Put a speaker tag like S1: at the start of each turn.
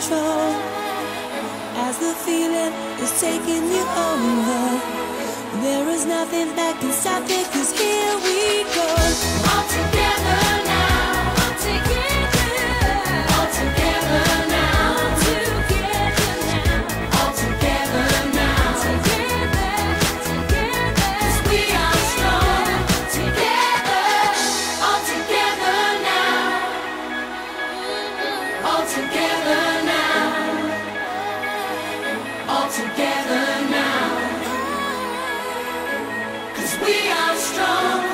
S1: control as the feeling is taking you over. There is nothing that can stop it, 'cause here we go. All together now, all together, all together now, all together now, all together now, together, together, 'cause we are strong together, all together now, all together now, all together now. We are strong.